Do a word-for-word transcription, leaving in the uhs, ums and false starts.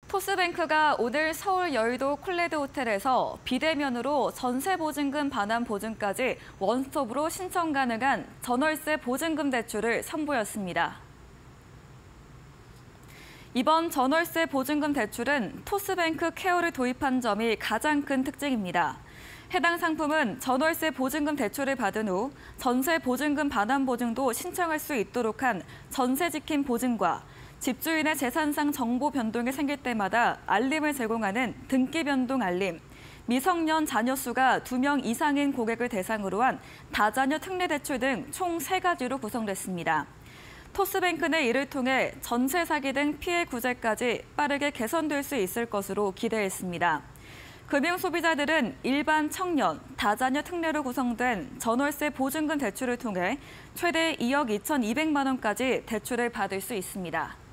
토스뱅크가 오늘 서울 여의도 콜레드 호텔에서 비대면으로 전세 보증금 반환 보증까지 원스톱으로 신청 가능한 전월세 보증금 대출을 선보였습니다. 이번 전월세 보증금 대출은 토스뱅크 케어를 도입한 점이 가장 큰 특징입니다. 해당 상품은 전월세 보증금 대출을 받은 후 전세 보증금 반환 보증도 신청할 수 있도록 한 전세 지킴 보증과 집주인의 재산상 정보 변동이 생길 때마다 알림을 제공하는 등기 변동 알림, 미성년 자녀 수가 두 명 이상인 고객을 대상으로 한 다자녀 특례 대출 등 총 세 가지로 구성됐습니다. 토스뱅크는 이를 통해 전세 사기 등 피해 구제까지 빠르게 개선될 수 있을 것으로 기대했습니다. 금융 소비자들은 일반 청년, 다자녀 특례로 구성된 전월세 보증금 대출을 통해 최대 이억 이천이백만 원까지 대출을 받을 수 있습니다.